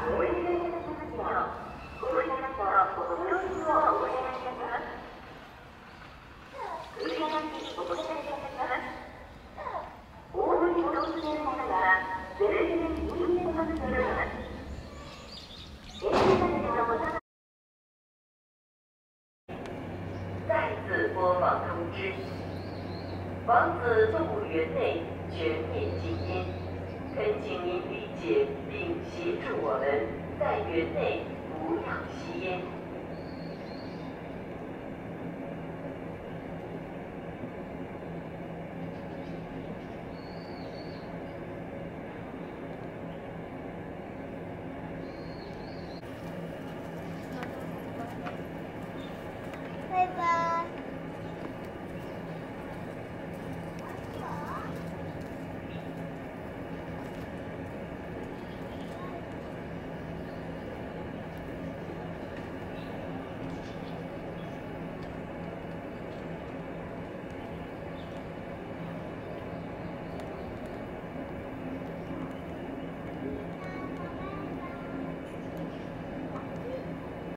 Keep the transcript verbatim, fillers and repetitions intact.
お願いいたしますよう、ご利用のご協力をお願いいたします。繰り返しお答えいたします。大乗りご搭乗の方は、ゼロゼロに運転をしております。エレベーターでのご搭乗再次播放通知，房子动物园内全面静音，恳请您理解并协助我们在园内不要吸烟。